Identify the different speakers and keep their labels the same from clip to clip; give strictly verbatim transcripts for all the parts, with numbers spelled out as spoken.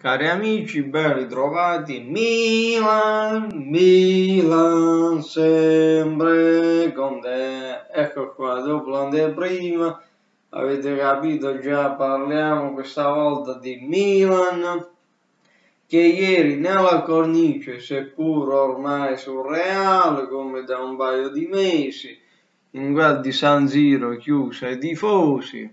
Speaker 1: Cari amici, ben ritrovati. Milan, Milan, sempre con te. Ecco qua, dopo l'anteprima, avete capito, già parliamo questa volta di Milan, che ieri nella cornice, seppur ormai surreale, come da un paio di mesi, in quel di San Siro chiusa ai tifosi,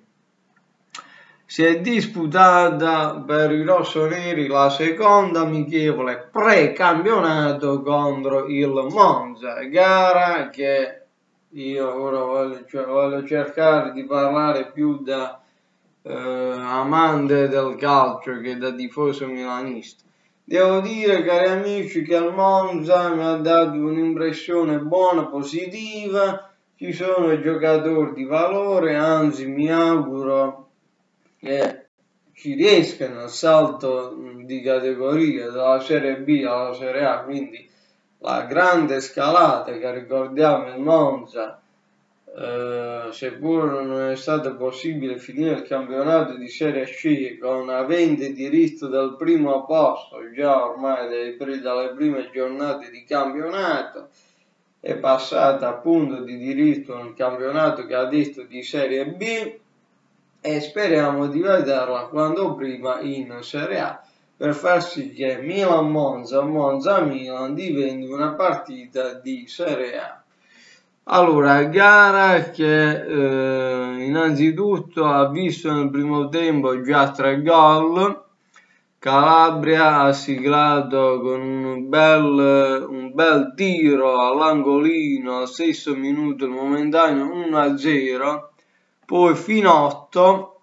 Speaker 1: si è disputata per i rossoneri la seconda amichevole pre-campionato contro il Monza, gara che io ora voglio, cioè, voglio cercare di parlare più da eh, amante del calcio che da tifoso milanista. Devo dire, cari amici, che il Monza mi ha dato un'impressione buona, positiva, ci sono giocatori di valore, anzi mi auguro che ci riescano al salto di categoria dalla Serie B alla Serie A, quindi la grande scalata che ricordiamo il Monza, eh, seppur non è stato possibile finire il campionato di Serie C con avente diritto del primo posto già ormai dai, dalle prime giornate di campionato, è passata appunto di diritto nel campionato che ha detto di Serie B, e speriamo di vederla quanto prima in Serie A per far sì che Milan-Monza, Monza-Milan diventi una partita di Serie A. Allora, gara che eh, innanzitutto ha visto nel primo tempo già tre gol. Calabria ha siglato con un bel, un bel tiro all'angolino al sesto minuto il momentaneo uno a zero. Poi Finotto,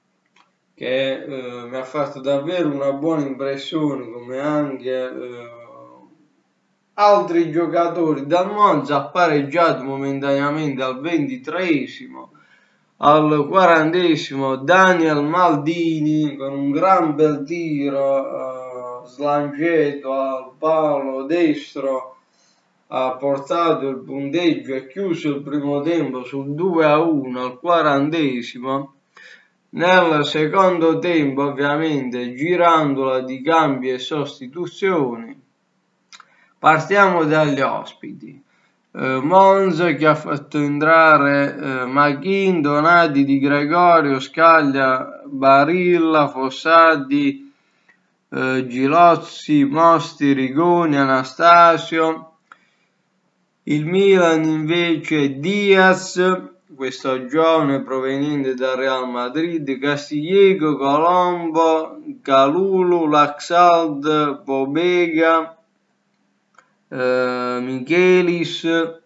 Speaker 1: che eh, mi ha fatto davvero una buona impressione, come anche eh, altri giocatori dal Monza, ha pareggiato momentaneamente al ventitreesimo. Al quarantesimo Daniel Maldini con un gran bel tiro eh, slangetto al palo destro ha portato il punteggio e chiuso il primo tempo sul due a uno al quarantesimo. Nel secondo tempo, ovviamente, girandola di cambi e sostituzioni, partiamo dagli ospiti. Eh, Monza che ha fatto entrare eh, Machin, Donati, Di Gregorio, Scaglia, Barilla, Fossati, eh, Gilozzi, Mosti, Rigoni, Anastasio. Il Milan invece Diaz, questo giovane proveniente dal Real Madrid, Castillejo, Colombo, Calulu, Laxalt, Pobega, eh, Michelis,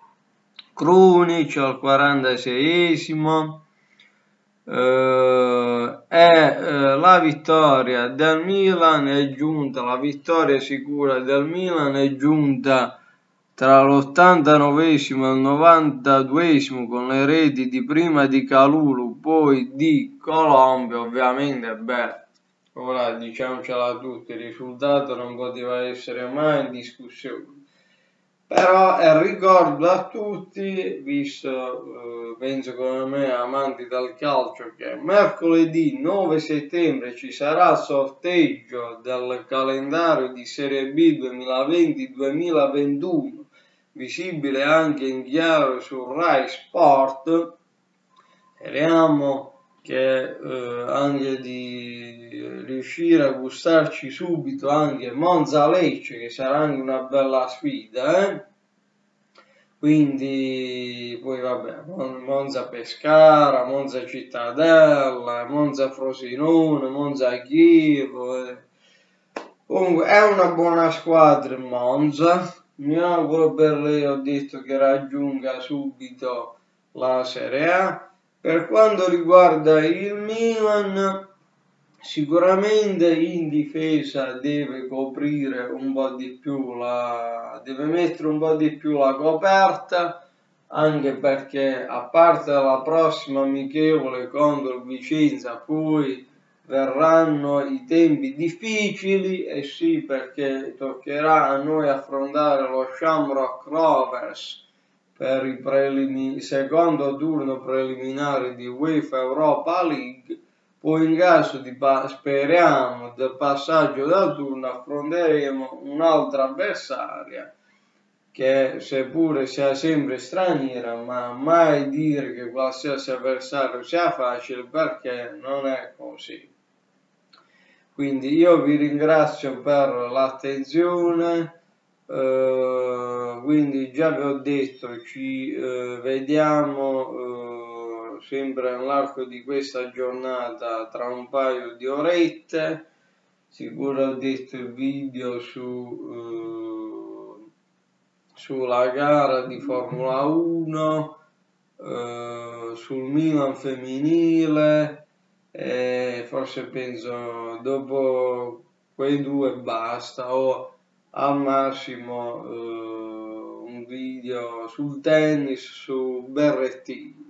Speaker 1: Krunic al quarantaseiesimo, eh, e eh, la vittoria del Milan è giunta, la vittoria sicura del Milan è giunta tra l'ottantanovesimo e il novantaduesimo con le reti di prima di Calulu, poi di Colombia. Ovviamente, beh, ora diciamocela tutti, il risultato non poteva essere mai in discussione. Però eh, ricordo a tutti, visto, eh, penso come me, amanti del calcio, che mercoledì nove settembre ci sarà il sorteggio del calendario di Serie B duemilaventi duemilaventuno, visibile anche in chiaro su Rai Sport. Speriamo che eh, anche di riuscire a gustarci subito anche Monza-Lecce, che sarà anche una bella sfida, eh? Quindi poi vabbè, Monza-Pescara, Monza-Cittadella, Monza-Frosinone, Monza-Chievo. Eh. Comunque è una buona squadra il Monza. Mi auguro per lei, ho detto, che raggiunga subito la Serie A. Per quanto riguarda il Milan, sicuramente in difesa deve coprire un po' di più la, deve mettere un po' di più la coperta, anche perché a parte la prossima amichevole contro il Vicenza, poi verranno i tempi difficili, e sì, perché toccherà a noi affrontare lo Shamrock Rovers per il secondo turno preliminare di UEFA Europa League, Poi in caso di, speriamo, del passaggio da turno affronteremo un'altra avversaria che seppure sia sempre straniera, ma mai dire che qualsiasi avversario sia facile, perché non è così. Quindi io vi ringrazio per l'attenzione, eh, quindi già vi ho detto, ci eh, vediamo eh, sempre nell'arco di questa giornata tra un paio di orette. Sicuro ho detto il video su, eh, sulla gara di Formula uno, eh, sul Milan femminile, e forse penso dopo quei due basta, o al massimo eh, un video sul tennis, su Berrettini.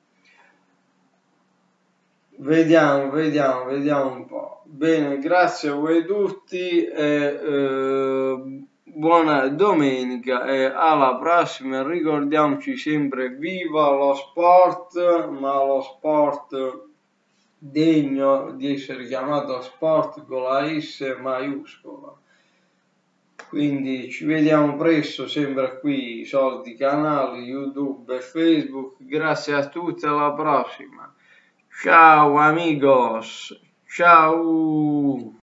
Speaker 1: Vediamo, vediamo, vediamo un po'. Bene, grazie a voi tutti e eh, buona domenica e alla prossima. Ricordiamoci sempre: viva lo sport, ma lo sport degno di essere chiamato sport con la S maiuscola. Quindi ci vediamo presto, sempre qui, soliti canali YouTube e Facebook. Grazie a tutti, alla prossima. Ciao amigos, ciao!